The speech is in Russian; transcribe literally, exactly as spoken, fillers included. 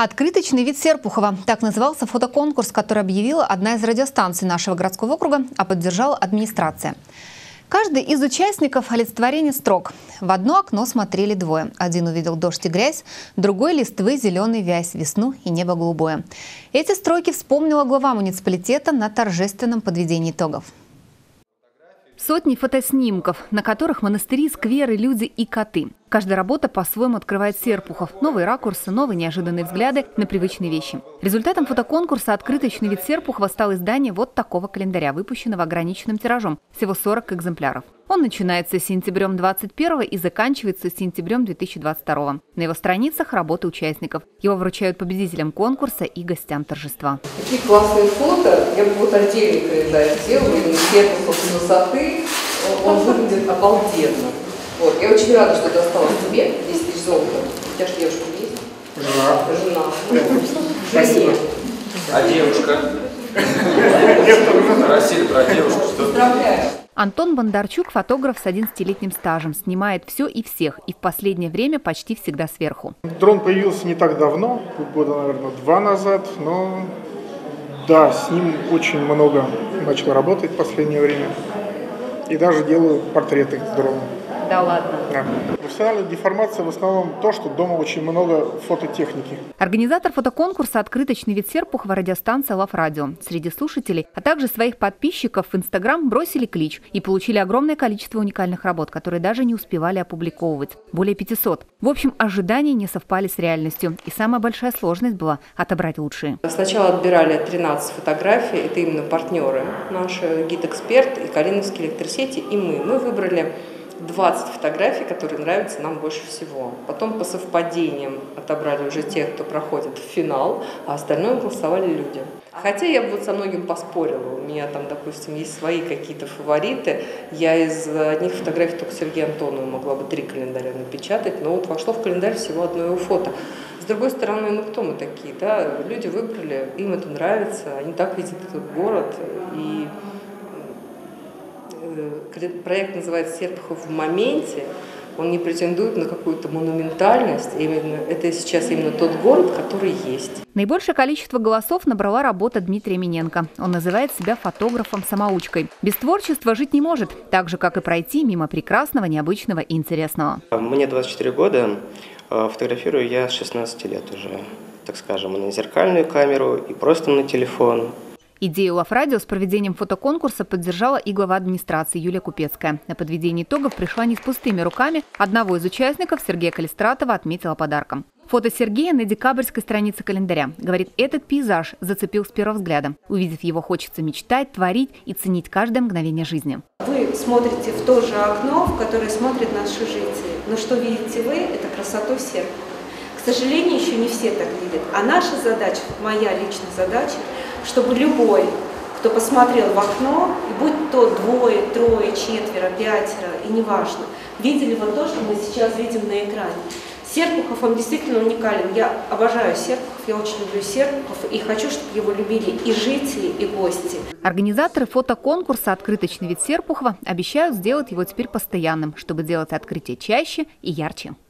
Открыточный вид Серпухова. Так назывался фотоконкурс, который объявила одна из радиостанций нашего городского округа, а поддержала администрация. Каждый из участников – олицетворение строк. В одно окно смотрели двое. Один увидел дождь и грязь, другой – листвы, зеленый вязь, весну и небо голубое. Эти строки вспомнила глава муниципалитета на торжественном подведении итогов. Сотни фотоснимков, на которых монастыри, скверы, люди и коты. Каждая работа по-своему открывает Серпухов. Новые ракурсы, новые неожиданные взгляды на привычные вещи. Результатом фотоконкурса «Открыточный вид Серпухова» стало издание вот такого календаря, выпущенного ограниченным тиражом – всего сорок экземпляров. Он начинается с сентябрем двадцать первого и заканчивается с сентябрем две тысячи двадцать второго. На его страницах работы участников. Его вручают победителям конкурса и гостям торжества. Такие классные фото. Я бы вот отдельный календарь сделала, именно Серпухов с высоты. Он выглядит обалденно. Вот. Я очень рада, что досталось тебе десять тысяч золота. У тебя же девушка есть? Жена. Жена. Спасибо. А девушка? Спросили про девушку. Поздравляю. Антон Бондарчук – фотограф с одиннадцатилетним стажем. Снимает все и всех. И в последнее время почти всегда сверху. Дрон появился не так давно, года, наверное, два назад. Но да, с ним очень много начал работать в последнее время. И даже делаю портреты с дроном. Да ладно. Да. Профессиональная деформация в основном то, что дома очень много фототехники. Организатор фотоконкурса «Открыточный вид Серпухова» радиостанция Лав Радио. Среди слушателей, а также своих подписчиков в Инстаграм бросили клич и получили огромное количество уникальных работ, которые даже не успевали опубликовывать. Более пятисот. В общем, ожидания не совпали с реальностью. И самая большая сложность была отобрать лучшие. Сначала отбирали тринадцать фотографий. Это именно партнеры наши, гид-эксперт и Калиновские электросети, и мы. Мы выбрали двадцать фотографий, которые нравятся нам больше всего. Потом по совпадениям отобрали уже тех, кто проходит в финал, а остальное голосовали люди. Хотя я вот со многим поспорила. У меня там, допустим, есть свои какие-то фавориты. Я из одних фотографий только Сергея Антонова могла бы три календаря напечатать, но вот вошло в календарь всего одно его фото. С другой стороны, ну кто мы такие, да? Люди выбрали, им это нравится, они так видят этот город. И проект называется «Серпухов в моменте». Он не претендует на какую-то монументальность. Именно, это сейчас именно тот город, который есть. Наибольшее количество голосов набрала работа Дмитрия Миненко. Он называет себя фотографом-самоучкой. Без творчества жить не может, так же, как и пройти мимо прекрасного, необычного и интересного. Мне двадцать четыре года. Фотографирую я с шестнадцати лет уже, так скажем, и на зеркальную камеру, и просто на телефон. Идею Лав Радио с проведением фотоконкурса поддержала и глава администрации Юлия Купецкая. На подведение итогов пришла не с пустыми руками. Одного из участников, Сергея Калистратова, отметила подарком. Фото Сергея на декабрьской странице календаря. Говорит, этот пейзаж зацепил с первого взгляда. Увидев его, хочется мечтать, творить и ценить каждое мгновение жизни. Вы смотрите в то же окно, в которое смотрят наши жители. Но что видите вы, это красоту Серпухова. К сожалению, еще не все так видят. А наша задача, моя личная задача, чтобы любой, кто посмотрел в окно, и будь то двое, трое, четверо, пятеро, и неважно, видели вот то, что мы сейчас видим на экране. Серпухов, он действительно уникален. Я обожаю Серпухов, я очень люблю Серпухов и хочу, чтобы его любили и жители, и гости. Организаторы фотоконкурса «Открыточный вид Серпухова» обещают сделать его теперь постоянным, чтобы делать открытие чаще и ярче.